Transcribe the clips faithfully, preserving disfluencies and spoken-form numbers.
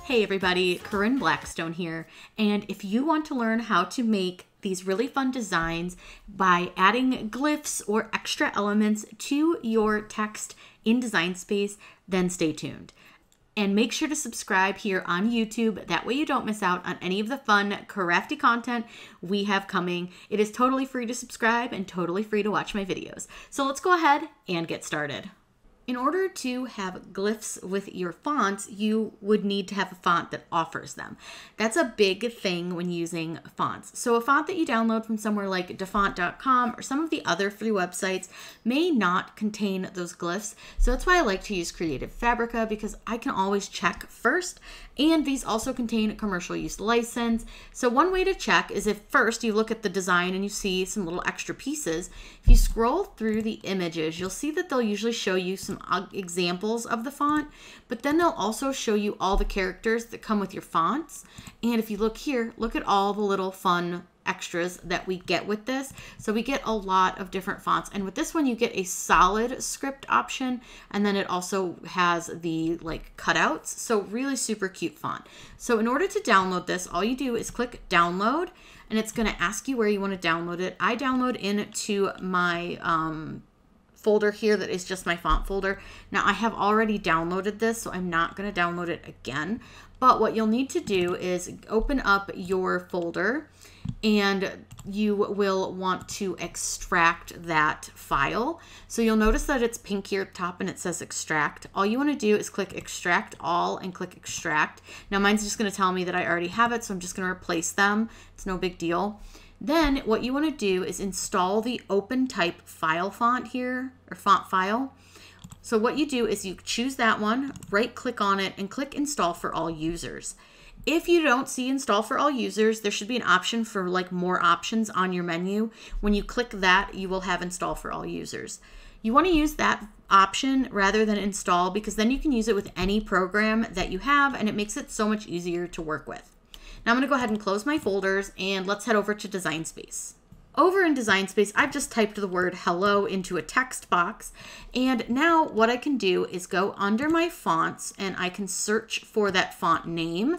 Hey everybody, Corinne Blackstone here, and if you want to learn how to make these really fun designs by adding glyphs or extra elements to your text in Design Space, then stay tuned. And make sure to subscribe here on YouTube. That way you don't miss out on any of the fun, crafty content we have coming. It is totally free to subscribe and totally free to watch my videos. So let's go ahead and get started. In order to have glyphs with your fonts, you would need to have a font that offers them. That's a big thing when using fonts. So a font that you download from somewhere like dafont dot com or some of the other free websites may not contain those glyphs. So that's why I like to use Creative Fabrica, because I can always check first. And these also contain a commercial use license. So one way to check is if first you look at the design and you see some little extra pieces. If you scroll through the images, you'll see that they'll usually show you some examples of the font, but then they'll also show you all the characters that come with your fonts. And if you look here, look at all the little fun extras that we get with this. So we get a lot of different fonts, and with this one you get a solid script option, and then it also has the like cutouts. So really super cute font. So in order to download this, all you do is click download, and it's going to ask you where you want to download it. I download into my um, folder here that is just my font folder. Now I have already downloaded this, so I'm not going to download it again. But what you'll need to do is open up your folder, and you will want to extract that file. So you'll notice that it's pink here at the top and it says extract. All you want to do is click extract all and click extract. Now mine's just going to tell me that I already have it, so I'm just going to replace them. It's no big deal. Then what you want to do is install the open type file font here, or font file. So what you do is you choose that one, right click on it, and click install for all users. If you don't see install for all users, there should be an option for like more options on your menu. When you click that, you will have install for all users. You want to use that option rather than install, because then you can use it with any program that you have, and it makes it so much easier to work with. Now I'm going to go ahead and close my folders, and let's head over to Design Space. Over in Design Space, I've just typed the word hello into a text box, and now what I can do is go under my fonts and I can search for that font name.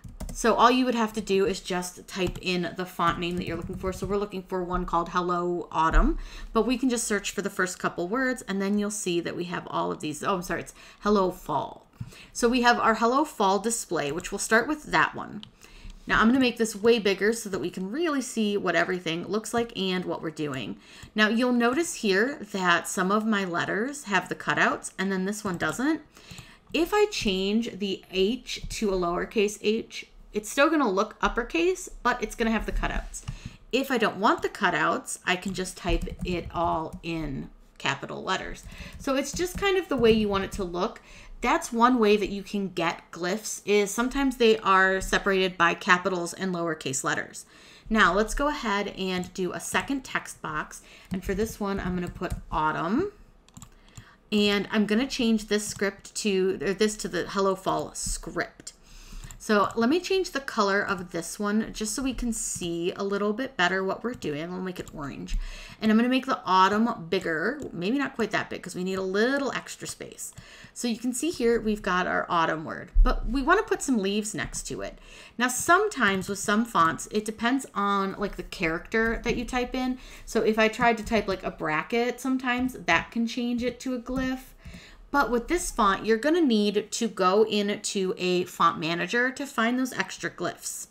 So all you would have to do is just type in the font name that you're looking for. So we're looking for one called Hello Autumn, but we can just search for the first couple words, and then you'll see that we have all of these. Oh, I'm sorry, it's Hello Fall. So we have our Hello Fall display, which we'll start with that one. Now I'm going to make this way bigger so that we can really see what everything looks like and what we're doing. Now you'll notice here that some of my letters have the cutouts and then this one doesn't. If I change the H to a lowercase h, it's still going to look uppercase, but it's going to have the cutouts. If I don't want the cutouts, I can just type it all in capital letters. So it's just kind of the way you want it to look. That's one way that you can get glyphs, is sometimes they are separated by capitals and lowercase letters. Now let's go ahead and do a second text box. And for this one, I'm going to put autumn. And I'm going to change this script to, or this to the Hello Fall script. So let me change the color of this one just so we can see a little bit better what we're doing. I'll make it orange. And I'm going to make the autumn bigger, maybe not quite that big because we need a little extra space. So you can see here we've got our autumn word, but we want to put some leaves next to it. Now sometimes with some fonts, it depends on like the character that you type in. So if I tried to type like a bracket, sometimes that can change it to a glyph. But with this font, you're going to need to go into a font manager to find those extra glyphs.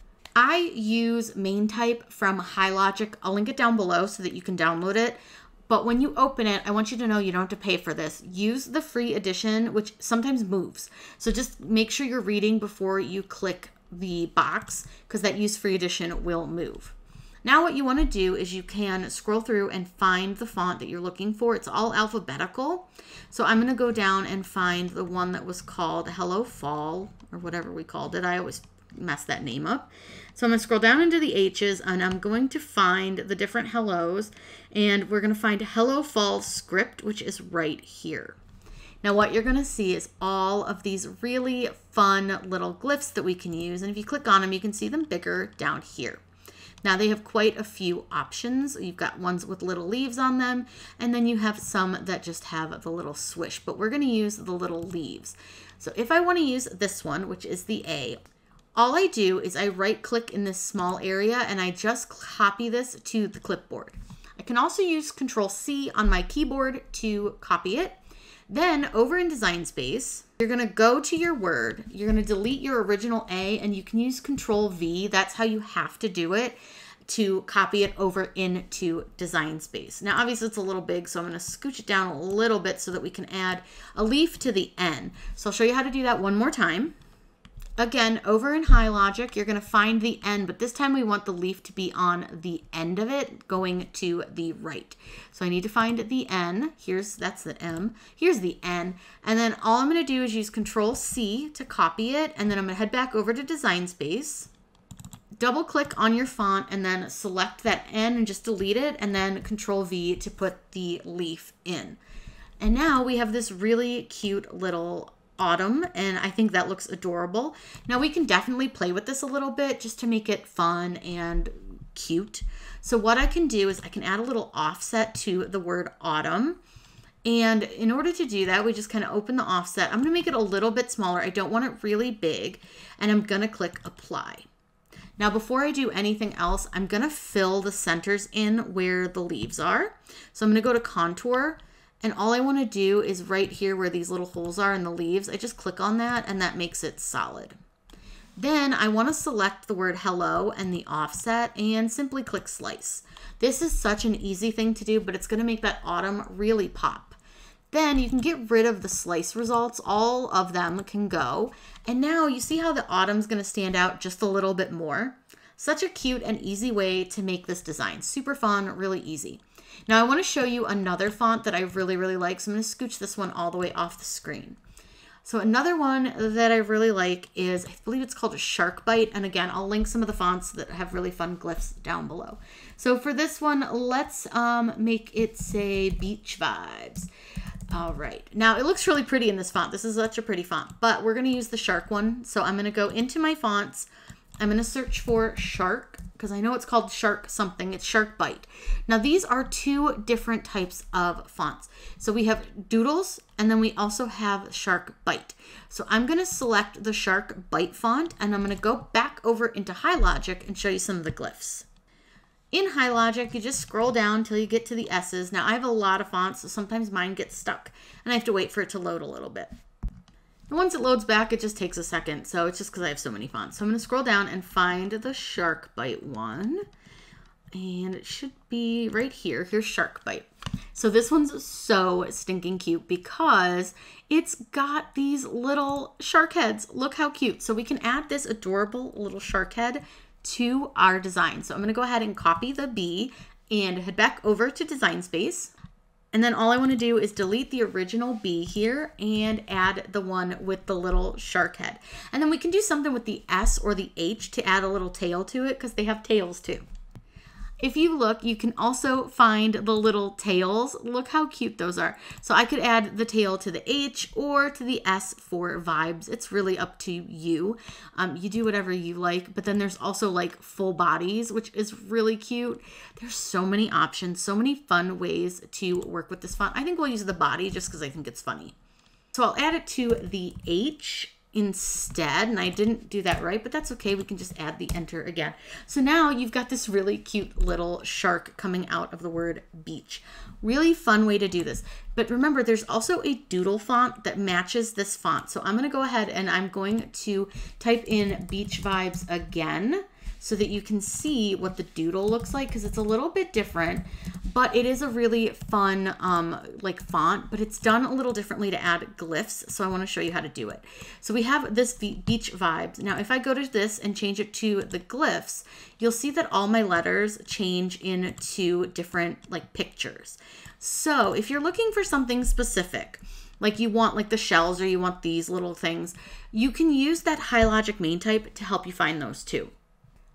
I use main type from HighLogic. I'll link it down below so that you can download it. But when you open it, I want you to know you don't have to pay for this. Use the free edition, which sometimes moves. So just make sure you're reading before you click the box, because that use free edition will move. Now what you want to do is you can scroll through and find the font that you're looking for. It's all alphabetical. So I'm going to go down and find the one that was called Hello Fall, or whatever we called it. I always mess that name up. So I'm going to scroll down into the H's, and I'm going to find the different hellos, and we're going to find Hello Fall script, which is right here. Now what you're going to see is all of these really fun little glyphs that we can use, and if you click on them, you can see them bigger down here. Now they have quite a few options. You've got ones with little leaves on them, and then you have some that just have the little swish, but we're gonna use the little leaves. So if I wanna use this one, which is the A, all I do is I right click in this small area and I just copy this to the clipboard. I can also use Control C on my keyboard to copy it. Then over in Design Space, you're gonna go to your word, you're gonna delete your original A, and you can use Control V. That's how you have to do it to copy it over into Design Space. Now obviously it's a little big, so I'm gonna scooch it down a little bit so that we can add a leaf to the N. So I'll show you how to do that one more time. Again, over in High Logic, you're gonna find the N, but this time we want the leaf to be on the end of it, going to the right. So I need to find the N. Here's, that's the M. Here's the N. And then all I'm gonna do is use Control C to copy it, and then I'm gonna head back over to Design Space, double click on your font, and then select that N and just delete it, and then Control V to put the leaf in. And now we have this really cute little autumn, and I think that looks adorable. Now we can definitely play with this a little bit just to make it fun and cute. So what I can do is I can add a little offset to the word autumn. And in order to do that, we just kind of open the offset. I'm gonna make it a little bit smaller. I don't want it really big, and I'm gonna click apply. Now before I do anything else, I'm gonna fill the centers in where the leaves are. So I'm gonna go to contour, and all I want to do is right here where these little holes are in the leaves, I just click on that and that makes it solid. Then I want to select the word hello and the offset and simply click slice. This is such an easy thing to do, but it's going to make that autumn really pop. Then you can get rid of the slice results. All of them can go. And now you see how the autumn's going to stand out just a little bit more. Such a cute and easy way to make this design. Super fun, really easy. Now I want to show you another font that I really, really like. So I'm going to scooch this one all the way off the screen. So another one that I really like is, I believe it's called a Shark Bite. And again, I'll link some of the fonts that have really fun glyphs down below. So for this one, let's um, make it say Beach Vibes. All right. Now it looks really pretty in this font. This is such a pretty font, but we're going to use the shark one. So I'm going to go into my fonts. I'm going to search for shark, because I know it's called shark something. It's Shark Bite. Now these are two different types of fonts. So we have doodles, and then we also have Shark Bite. So I'm going to select the Shark Bite font, and I'm going to go back over into High Logic and show you some of the glyphs. In High Logic, you just scroll down until you get to the S's. Now I have a lot of fonts, so sometimes mine gets stuck, and I have to wait for it to load a little bit. And once it loads back, it just takes a second. So it's just because I have so many fonts. So I'm going to scroll down and find the Shark Bite one. And it should be right here. Here's Shark Bite. So this one's so stinking cute because it's got these little shark heads. Look how cute. So we can add this adorable little shark head to our design. So I'm going to go ahead and copy the B and head back over to Design Space. And then all I want to do is delete the original B here and add the one with the little shark head. And then we can do something with the S or the H to add a little tail to it because they have tails too. If you look, you can also find the little tails. Look how cute those are. So I could add the tail to the H or to the S for vibes. It's really up to you. Um, you do whatever you like, but then there's also like full bodies, which is really cute. There's so many options, so many fun ways to work with this font. I think we'll use the body just because I think it's funny. So I'll add it to the H instead, and I didn't do that right, but that's okay. We can just add the enter again. So now you've got this really cute little shark coming out of the word beach. Really fun way to do this. But remember, there's also a doodle font that matches this font. So I'm going to go ahead and I'm going to type in Beach Vibes again so that you can see what the doodle looks like, because it's a little bit different, but it is a really fun um, like font, but it's done a little differently to add glyphs. So I want to show you how to do it. So we have this Beach Vibes. Now, if I go to this and change it to the glyphs, you'll see that all my letters change into different like pictures. So if you're looking for something specific, like you want like the shells or you want these little things, you can use that High Logic main type to help you find those too.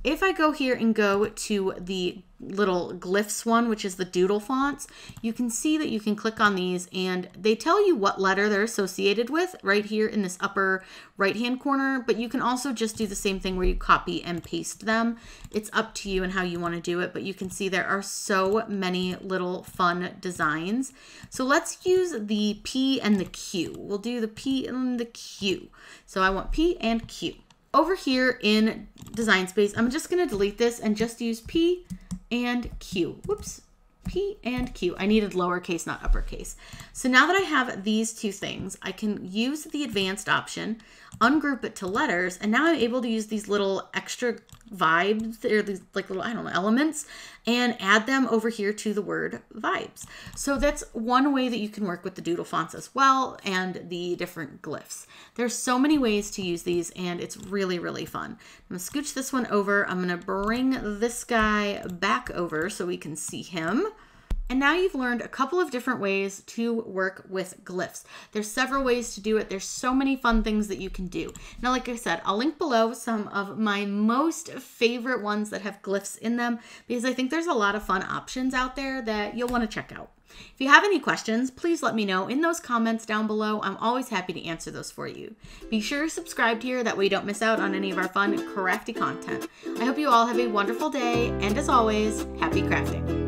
if I go here and go to the little glyphs one, which is the doodle fonts, you can see that you can click on these and they tell you what letter they're associated with right here in this upper right hand corner, but you can also just do the same thing where you copy and paste them. It's up to you and how you want to do it, but you can see there are so many little fun designs. So let's use the P and the Q. We'll do the P and the Q. So I want P and Q. Over here in Design Space, I'm just going to delete this and just use P and Q. Whoops. P and Q. I needed lowercase, not uppercase. So now that I have these two things, I can use the advanced option, ungroup it to letters, and now I'm able to use these little extra vibes, or these like little, I don't know, elements, and add them over here to the word vibes. So that's one way that you can work with the doodle fonts as well, and the different glyphs. There's so many ways to use these, and it's really, really fun. I'm gonna scooch this one over. I'm gonna bring this guy back over so we can see him. And now you've learned a couple of different ways to work with glyphs. There's several ways to do it. There's so many fun things that you can do. Now, like I said, I'll link below some of my most favorite ones that have glyphs in them, because I think there's a lot of fun options out there that you'll want to check out. If you have any questions, please let me know in those comments down below. I'm always happy to answer those for you. Be sure to subscribe here, that way you don't miss out on any of our fun, crafty content. I hope you all have a wonderful day, and as always, happy crafting.